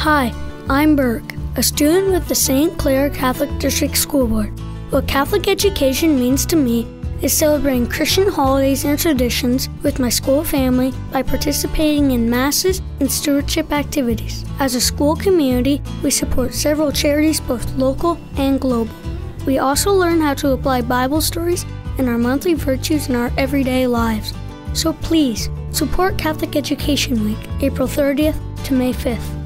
Hi, I'm Burk, a student with the St. Clair Catholic District School Board. What Catholic education means to me is celebrating Christian holidays and traditions with my school family by participating in masses and stewardship activities. As a school community, we support several charities both local and global. We also learn how to apply Bible stories and our monthly virtues in our everyday lives. So please, support Catholic Education Week, April 30th to May 5th.